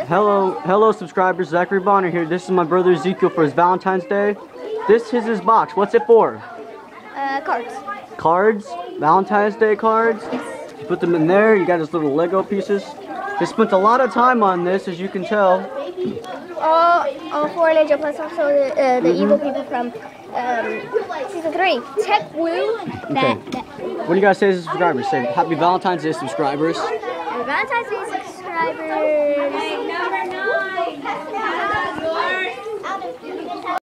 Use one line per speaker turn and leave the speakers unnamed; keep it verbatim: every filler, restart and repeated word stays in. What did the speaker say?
Hello, hello subscribers, Zachary Bonner here. This is my brother Ezekiel for his Valentine's Day. This is his box. What's it for?
Uh, cards.
Cards? Valentine's Day cards?
Yes.
You put them in there, you got his little Lego pieces. They spent a lot of time on this, as you can tell.
All, all four Ninja plus also the, uh, the
Mm-hmm.
evil people from um, season three. Tech Woo. That,
Okay.
that.
What do you guys say to subscribers? Say Happy Valentine's Day, subscribers.
And Valentine's Day subscribers.